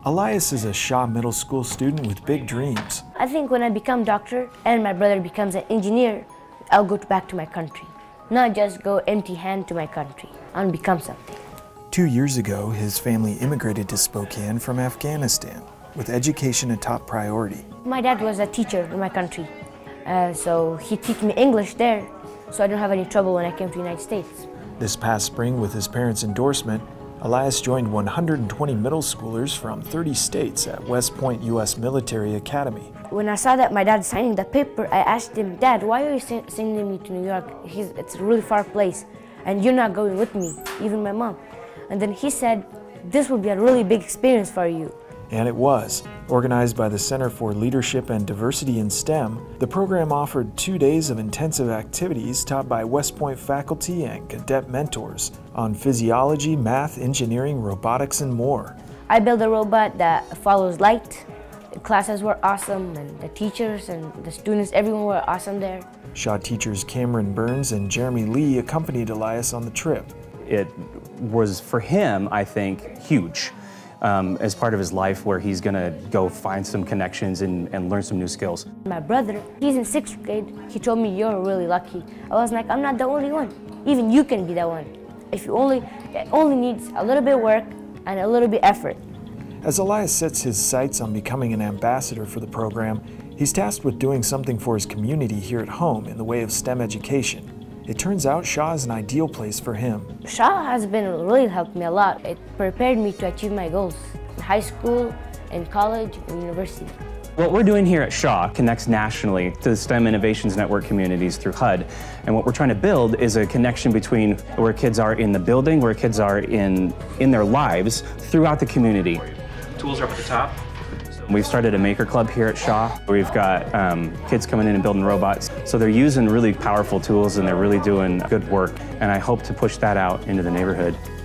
Alyas is a Shaw Middle School student with big dreams. I think when I become a doctor and my brother becomes an engineer, I'll go back to my country. Not just go empty-handed to my country. I'll become something. 2 years ago, his family immigrated to Spokane from Afghanistan, with education a top priority. My dad was a teacher in my country, so he taught me English there, so I don't have any trouble when I came to the United States. This past spring, with his parents' endorsement, Alyas joined 120 middle schoolers from 30 states at WestPoint U.S. Military Academy. When I saw that my dad signing the paper, I asked him, "Dad, why are you sending me to New York? It's a really far place, and you're not going with me, even my mom." And then he said, "This will be a really big experience for you." And it was. Organized by the Center for Leadership and Diversity in STEM, the program offered 2 days of intensive activities taught by WestPoint faculty and cadet mentors on physiology, math, engineering, robotics, and more. I built a robot that follows light. The classes were awesome, and the teachers and the students, everyone were awesome there. Shaw teachers Cameron Burns and Jeremy Lee accompanied Alyas on the trip. It was, for him, I think, huge. As part of his life, where he's gonna go find some connections and learn some new skills. My brother, he's in 6th grade. He told me, "You're really lucky." I was like, "I'm not the only one. Even you can be that one. If you it only needs a little bit of work and a little bit of effort." As Alyas sets his sights on becoming an ambassador for the program, he's tasked with doing something for his community here at home in the way of STEM education. It turns out Shaw is an ideal place for him. Shaw has really helped me a lot. It prepared me to achieve my goals in high school, in college, and university. What we're doing here at Shaw connects nationally to the STEM Innovations Network communities through HUD. And what we're trying to build is a connection between where kids are in the building, where kids are in their lives, throughout the community. Tools are up at the top. We've started a maker club here at Shaw. We've got kids coming in and building robots. So they're using really powerful tools and they're really doing good work. And I hope to push that out into the neighborhood.